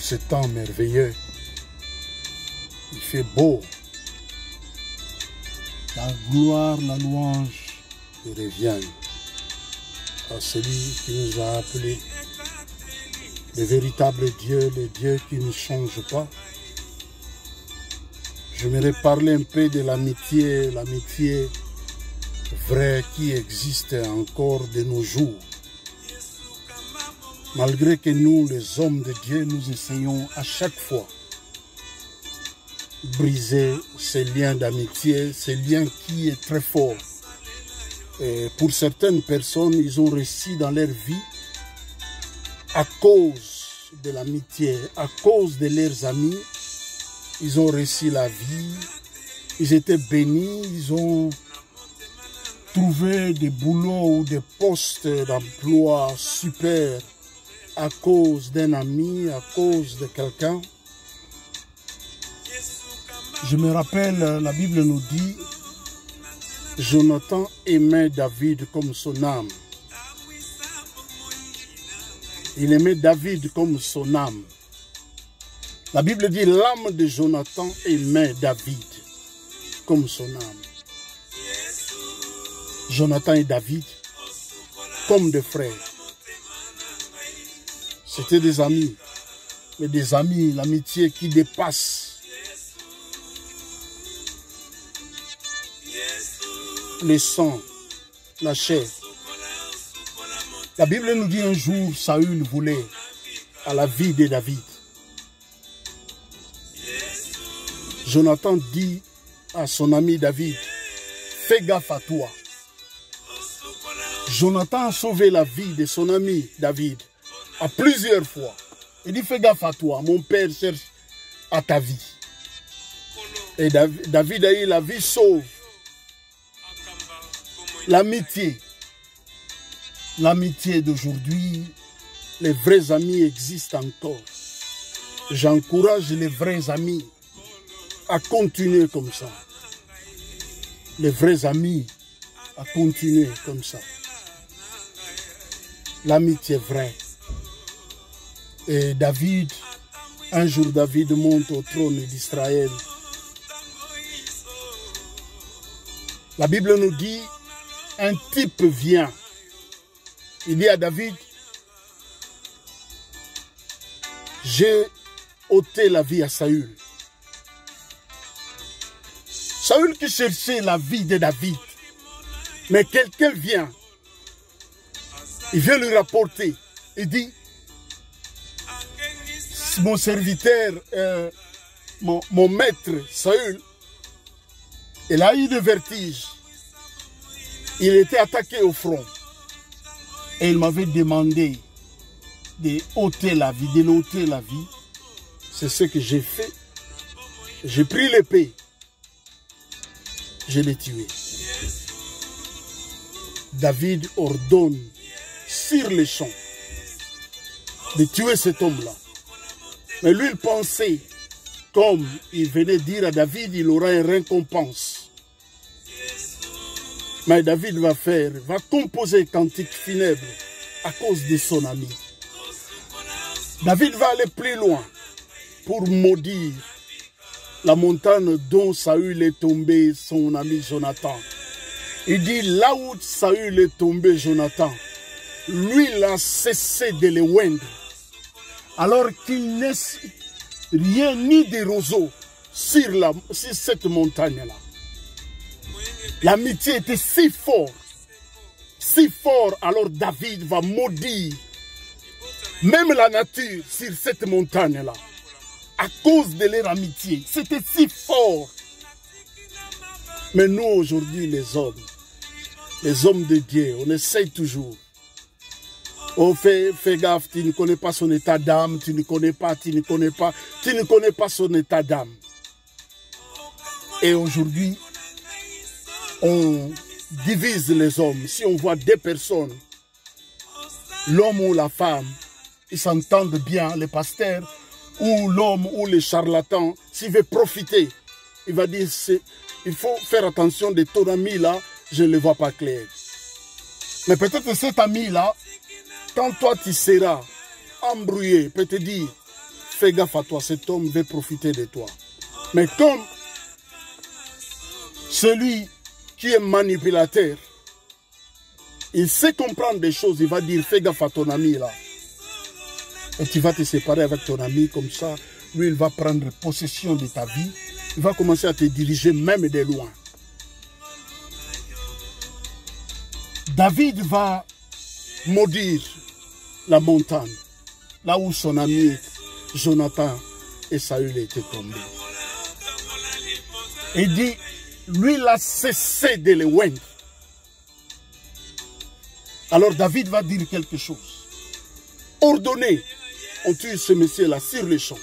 ce temps merveilleux. Il fait beau. La gloire, la louange reviennent à celui qui nous a appelés. Le véritable Dieu, le Dieu qui ne change pas. J'aimerais parler un peu de l'amitié vraie qui existe encore de nos jours. Malgré que nous, les hommes de Dieu, nous essayons à chaque fois de briser ces liens d'amitié, ces liens qui est très fort. Et pour certaines personnes, ils ont réussi dans leur vie à cause de l'amitié, à cause de leurs amis. Ils ont réussi la vie, ils étaient bénis, ils ont trouvé des boulots ou des postes d'emploi super à cause d'un ami, à cause de quelqu'un. Je me rappelle, la Bible nous dit, Jonathan aimait David comme son âme. Il aimait David comme son âme. La Bible dit, l'âme de Jonathan aimait David comme son âme. Jonathan et David, comme des frères. C'était des amis, mais des amis, l'amitié qui dépasse le sang, la chair. La Bible nous dit un jour, Saül voulait à la vie de David. Jonathan dit à son ami David, fais gaffe à toi. Jonathan a sauvé la vie de son ami David à plusieurs fois. Il dit, fais gaffe à toi, mon père cherche à ta vie. Et David a eu la vie sauve. L'amitié. L'amitié d'aujourd'hui, les vrais amis existent encore. J'encourage les vrais amis à continuer comme ça. Les vrais amis à continuer comme ça. L'amitié vraie. Et David, un jour David monte au trône d'Israël. La Bible nous dit, un type vient. Il dit à David, j'ai ôté la vie à Saül. Saül qui cherchait la vie de David. Mais quelqu'un vient. Il vient lui rapporter. Il dit, mon serviteur, mon maître, Saül, il a eu des vertiges. Il était attaqué au front. Et il m'avait demandé de ôter la vie, de l'ôter la vie. C'est ce que j'ai fait. J'ai pris l'épée. Je l'ai tué. David ordonne sur les champs de tuer cet homme-là. Mais lui, il pensait, comme il venait dire à David, il aura une récompense. Mais David va composer un cantique funèbre à cause de son ami. David va aller plus loin pour maudire la montagne dont Saül est tombé, son ami Jonathan. Il dit, là où Saül est tombé, Jonathan, lui, il a cessé de le oindre. Alors qu'il n'est rien ni des roseaux sur cette montagne-là. L'amitié était si fort, alors David va maudire même la nature sur cette montagne-là. À cause de leur amitié, c'était si fort. Mais nous aujourd'hui, les hommes de Dieu, on essaye toujours. On fait gaffe, tu ne connais pas son état d'âme, tu ne connais pas son état d'âme. Et aujourd'hui, on divise les hommes. Si on voit deux personnes, l'homme ou la femme, ils s'entendent bien, le pasteur, ou l'homme ou le charlatan, s'il veut profiter, il va dire, il faut faire attention de ton ami là, je ne le vois pas clair. Mais peut-être cet ami là, quand toi tu seras embrouillé, peut te dire, fais gaffe à toi, cet homme veut profiter de toi. Mais comme celui qui est manipulateur, il sait comprendre des choses, il va dire fais gaffe à ton ami là. Et tu vas te séparer avec ton ami comme ça. Lui, il va prendre possession de ta vie. Il va commencer à te diriger même de loin. David va maudire la montagne, là où son ami Jonathan et Saül étaient tombés. Il dit, lui, il a cessé de les oindre. Alors David va dire quelque chose. Ordonnez, on tue ce monsieur-là sur les champs.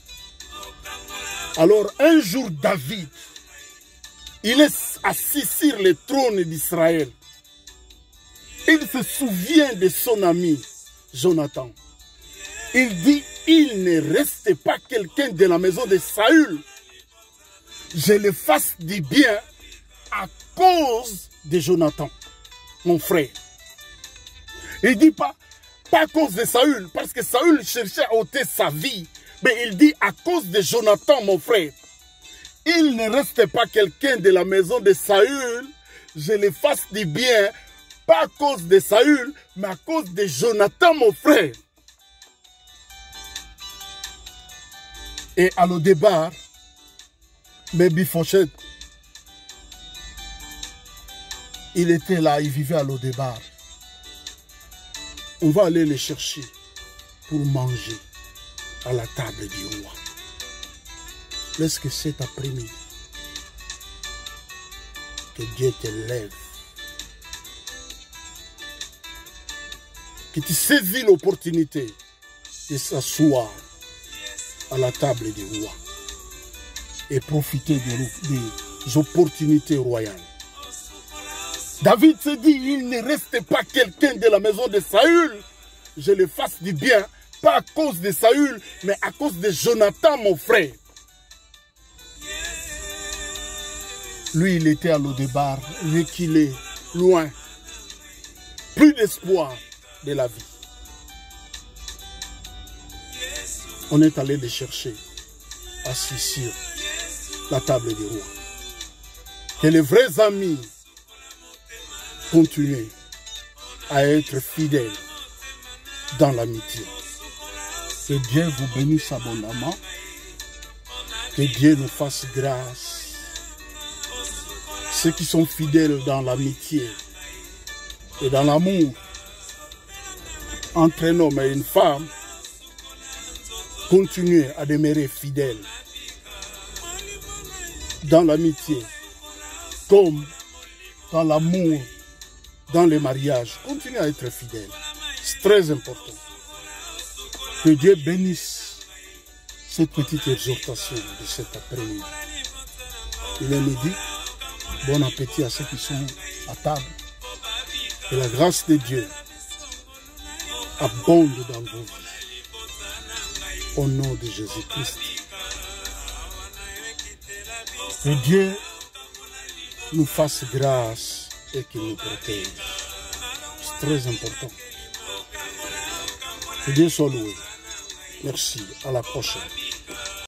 Alors un jour, David, il est assis sur le trône d'Israël. Il se souvient de son ami Jonathan. Il dit, il ne reste pas quelqu'un de la maison de Saül. Je le fasse du bien à cause de Jonathan, mon frère. Il dit pas à cause de Saül, parce que Saül cherchait à ôter sa vie. Mais il dit à cause de Jonathan, mon frère. Il ne reste pas quelqu'un de la maison de Saül. Je le fasse du bien, pas à cause de Saül, mais à cause de Jonathan, mon frère. Et à le départ, Mephibosheth, il était là, il vivait à Lo-débar. On va aller le chercher pour manger à la table du roi. Laisse que cet après-midi, que Dieu te lève, que tu saisis l'opportunité de s'asseoir à la table du roi et profiter des opportunités royales. David se dit, il ne reste pas quelqu'un de la maison de Saül. Je le fasse du bien, pas à cause de Saül, mais à cause de Jonathan, mon frère. Lui, il était à Lo-débar, reculé, loin. Plus d'espoir de la vie. On est allé le chercher, assis sur la table du roi. Que les vrais amis continuent à être fidèles dans l'amitié. Que Dieu vous bénisse abondamment. Que Dieu nous fasse grâce. Ceux qui sont fidèles dans l'amitié et dans l'amour entre un homme et une femme, continuez à demeurer fidèles dans l'amitié comme dans l'amour, dans les mariages. Continuez à être fidèles. C'est très important. Que Dieu bénisse cette petite exhortation de cet après-midi. Il est midi. Bon appétit à ceux qui sont à table. Que la grâce de Dieu abonde dans vos vies. Au nom de Jésus-Christ. Que Dieu nous fasse grâce et qu'il nous protège. C'est très important. Que Dieu soit loué. Merci. À la prochaine.